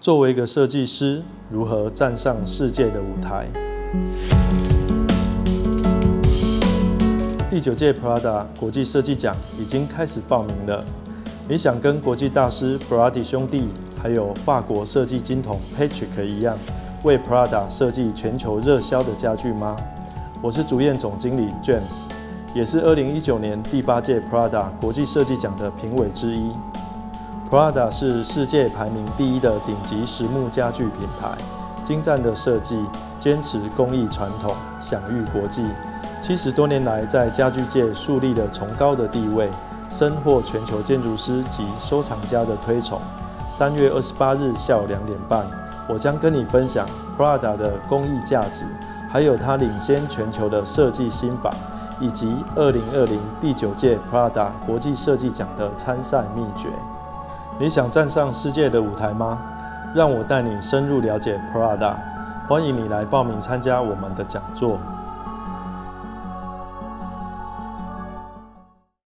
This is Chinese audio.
作为一个设计师，如何站上世界的舞台？第9届 Prada 国际设计奖已经开始报名了。你想跟国际大师 Brady 兄弟，还有法国设计金童 Patrick 一样，为 Prada 设计全球热销的家具吗？我是主演总经理 James， 也是2019年第8届 Prada 国际设计奖的评委之一。Prada 是世界排名第1的顶级实木家具品牌，精湛的设计，坚持工艺传统，享誉国际。70多年来，在家具界树立了崇高的地位，深获全球建筑师及收藏家的推崇。3月28日下午2点半，我将跟你分享 Prada 的工艺价值，还有它领先全球的设计心法，以及2020第9届 Prada 国际设计奖的参赛秘诀。你想站上世界的舞台吗？让我带你深入了解 Prada， 欢迎你来报名参加我们的讲座。